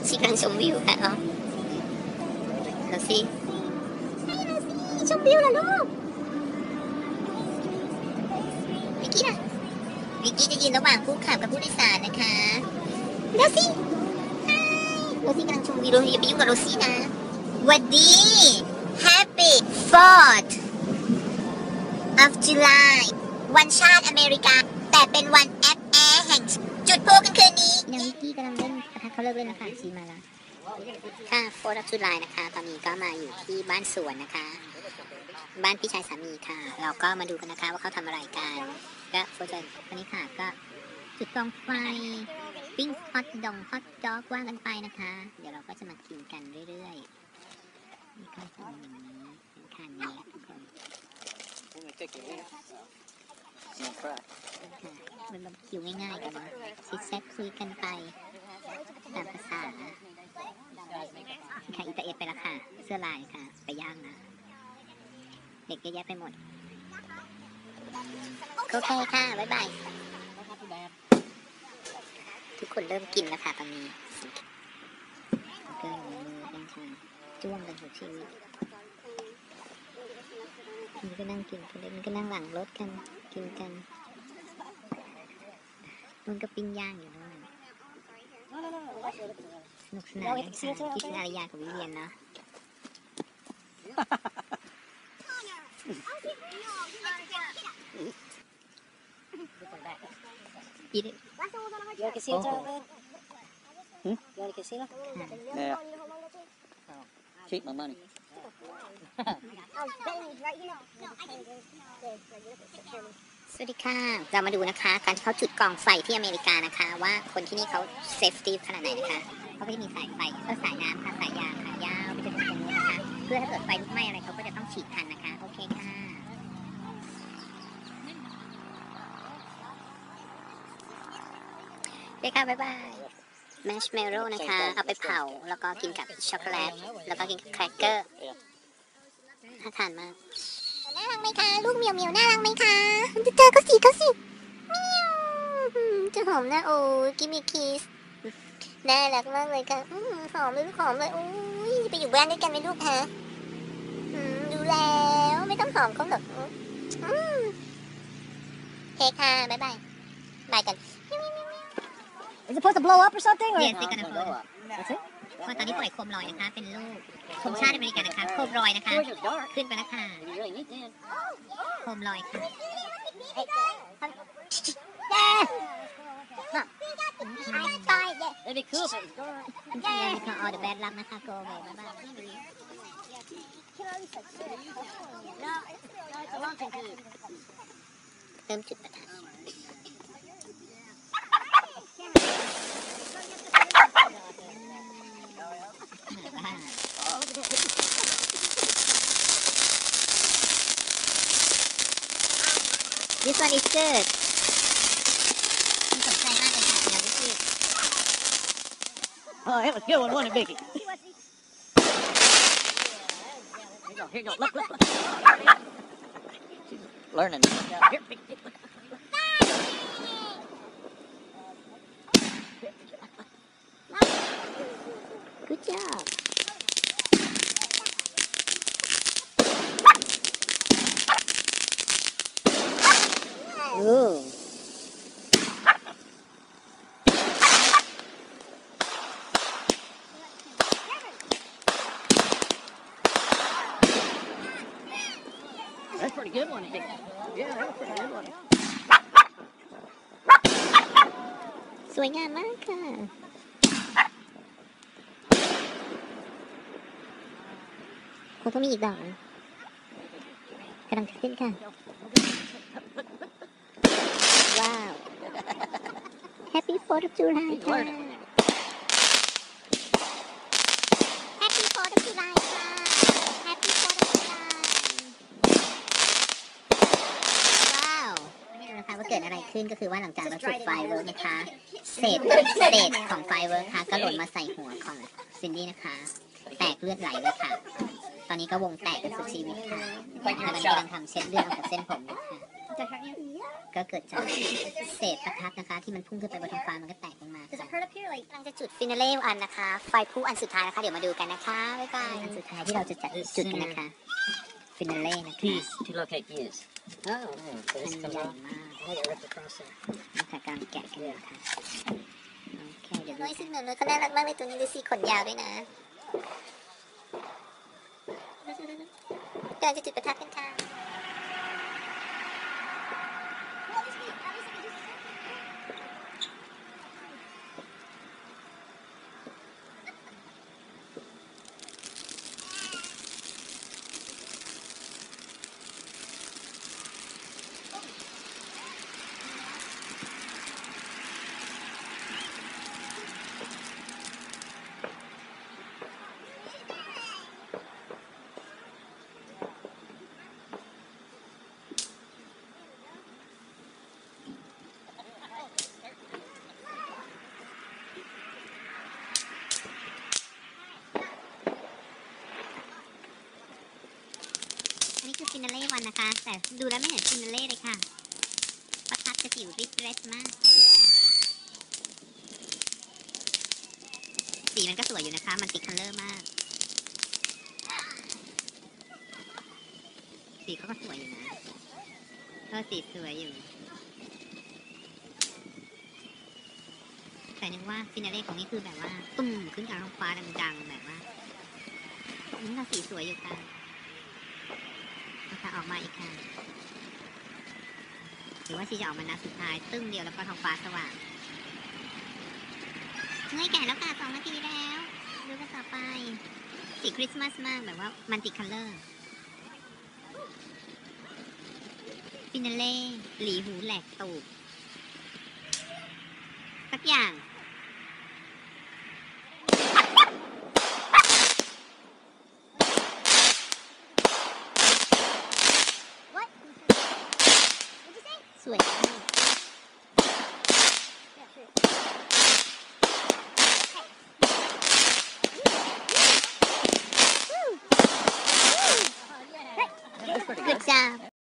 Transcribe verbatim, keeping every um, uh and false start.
ชีกำลังชมวิวค่ะอ๋อเราสิชมวิวเหรอลูกวิกกี้นะวิกกี้จะยืนระหว่างผู้ขับกับผู้โดยสารนะคะโรซี่โรซี่กำลังชมวิวเราอย่าไปยุ่งกับโรซี่นะวันดี Happy Fourth of July วันชาติอเมริกาแต่เป็นวันแอปแอร์แห่งจุดพลุกันคืนนี้นางวิกกี้กำลังเล่นนะคะเขาเลิกเล่นแล้วค่ะชีมาแล้วค่ะ Fourth of July นะคะตอนนี้ก็มาอยู่ที่บ้านสวนนะคะบ้านพี่ชายสามีค่ะเราก็มาดูกันนะคะว่าเขาทำอะไรกันก็โฟร์อันนี้ค่ะก็จุดกองไฟปิ้งฮอตดองฮอตด็อกว่างกันไปนะคะเดี๋ยวเราก็จะมากินกันเรื่อยๆนี่ก็จะเป็นอย่างนี้เป็นคันนี้ทุกคนค่ะมันแบบคิวง่ายๆกันนะซิกแซกคุยกันไปตามภาษาค่ะอิตาเอ็ดไปแล้วค่ะเสื้อลายค่ะไปย่างนะเด็กเยอะแยะไปหมดโอเคค่ะบ๊ายบายทุกคนเริ่มกินแล้วค่ะตอนนี้เกินมือกันค่ะจ้วงกันสุดชีวิตมันก็นั่งกินกันเลยมันก็นั่งหลังรถกันกินกันมันก็ปิ้งย่างอยู่ด้วยสนุกสนานกันค่ะคิดถึงอารยากับวิเวียนเนาะEat it. You want to see it, Jonathan? Hmm? You want to see it? Yeah. Keep my money. สวัสดีค่ะเรามาดูนะคะการที่เขาจุดกองไฟที่อเมริกานะคะว่าคนที่นี่เขาเซฟตี้ขนาดไหนนะคะเขาก็จะมีสายไฟเออสายน้ำค่ะสายยางค่ะยาวไปจนถึงตรงนู้นนะคะเพื่อถ้าเกิดไฟลุกไหม้อะไรเขาก็จะต้องฉีดทันนะคะโอเคค่ะโอเคค่ะบ๊ายบายแมชเมลโล่นะคะเอาไปเผาแล้วก็กินกับช็อกโกแลตแล้วก็กินกับแครกเกอร์น่าทานมากน่ารักไหมคะลูกเมียวเมียวน่ารักไหมคะจะเจอก็สิก็สิเมียวจะหอมนะโอ้กิมมี่คิสน่ารักมากเลยค่ะหอมเลยลูกหอมเลยโอ้ยไปอยู่บ้านด้วยกันไหมลูกคะดูแล้วไม่ต้องหอมเขาหรอกโอเคค่ะบ๊ายบายบายกัน Is it supposed to blow up or something? Or? Yes, they're gonna blow up. That's it? ตอนนี้ปล่อยโคมลอยนะคะเป็นลูกธงชาติอเมริกันนะคะโคมลอยนะคะขึ้นไปแล้วค่ะโคมลอยค่ะThat'd be cool if it was dark. Yeah, because all the bad luck นะคะ go away บ๊ายบายเริ่มจุดประทัดThis one is good สนใจมากเลยค่ะเดี๋ยวพี่ Oh, that was a good one, wasn't it, Vicky? Here you go, here you go. Look, look, look. She's learning. Here, Vicky. Good job Ooh That's a pretty good one, Vicky. Yeah, that was a pretty good one. สวยงามมากค่ะคงต้องมีอีกดอกนะกำลังจะขึ้นค่ะว้าว Happy Fourth of July ค่ะ Happy Fourth of July ค่ะ Happy Fourth of July ว้าวไม่รู้นะคะว่าเกิดอะไรขึ้นก็คือว่าหลังจากเราจุดไฟเวิร์กนะคะเศษเศษของไฟเวิร์กค่ะก็หล่นมาใส่หัวของซินดี้นะคะแตกเลือดไหลเลยค่ะตอนนี้ก็วงแตกกันสุดชีวิตค่ะกำลังกำลังทำเช็ดเลือดออกจากเส้นผมอยู่ค่ะจะหายก็เกิดจากเศษประทัดนะคะที่มันพุ่งขึ้นไปบนท้องฟ้ามันก็แตกลงมาค่ะกำลังจะจุดฟินาเล่อันนะคะไฟพลุอันสุดท้ายนะคะเดี๋ยวมาดูกันนะคะบ๊ายบายอันสุดท้ายที่เราจะจัดจุดกันนะคะฟินาเล่นะคะ Peace to locate gears. Oh, yeah. So อั this น comes ใหญ่ off. มาก I get ripped across there. นะคะกำลังแกะกันอยู่ค่ะโอเคเดี๋ยวน้อยซึ่งหนูน้อยเขาน่ารักมากเลยตัวนี้ดูสิขนยาวด้วยนะกำลังจะจุดประทัดกันค่ะอันนี้คือฟินาเล่วันนะคะแต่ดูแล้วไม่เห็นฟินาเล่เลยค่ะประทัดกระจิ๋วริบเรสมากสีมันก็สวยอยู่นะคะมันติดคัลเลอร์มากสีเขาก็สวยอยู่นะก็สีสวยอยู่แต่นึกว่าฟินาเล่ของนี่คือแบบว่าตุ้มขึ้นกลางท้องฟ้าดังๆแบบว่านี่ก็สีสวยอยู่ค่ะนะคะออกมาอีกค่ะหรือว่าชีจะออกมานัดสุดท้ายตึ้งเดียวแล้วก็ท้องฟ้าสว่างเฮ้ยแก่แล้วค่ะสองนาทีแล้วดูกันต่อไปสีคริสต์มาสมากแบบว่ามันติคัลเลอร์ฟินาเล่หลีหูแหลกตูบสักอย่างสวยมากGood job